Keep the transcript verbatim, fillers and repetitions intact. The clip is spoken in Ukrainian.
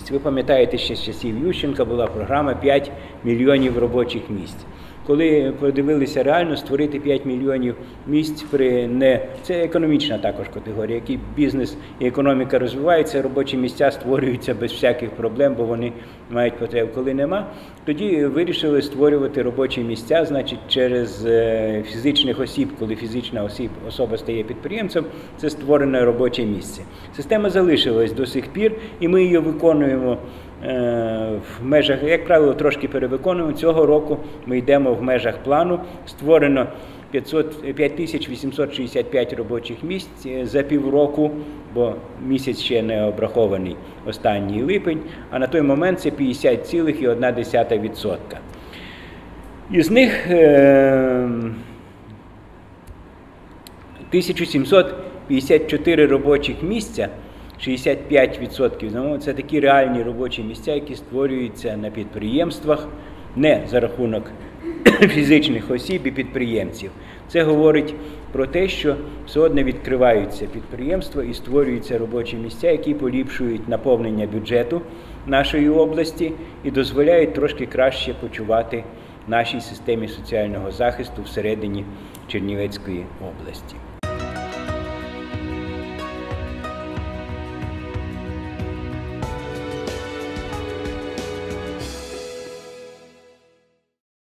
місць. Ви пам'ятаєте, ще з часів Ющенка була програма п'ять мільйонів робочих місць. Коли подивилися реально створити п'ять мільйонів місць при не це економічна також категорія, який бізнес і економіка розвиваються, робочі місця створюються без всяких проблем, бо вони мають потребу. Коли нема, тоді вирішили створювати робочі місця, значить, через фізичних осіб, коли фізична осіб, особа стає підприємцем, це створене робоче місце. Система залишилась до сих пір, і ми її виконуємо в межах, як правило, трошки перевиконуємо. Цього року ми йдемо в межах плану. Створено п'ять тисяч вісімсот шістдесят п'ять робочих місць за півроку, бо місяць ще не обрахований, останній липень, а на той момент це п'ятдесят цілих одна десята відсотка. Із них тисяча сімсот п'ятдесят чотири робочих місця, шістдесят п'ять відсотків, це такі реальні робочі місця, які створюються на підприємствах, не за рахунок фізичних осіб і підприємців. Це говорить про те, що все одно відкриваються підприємства і створюються робочі місця, які поліпшують наповнення бюджету нашої області і дозволяють трошки краще почувати нашій системі соціального захисту всередині Чернівецької області.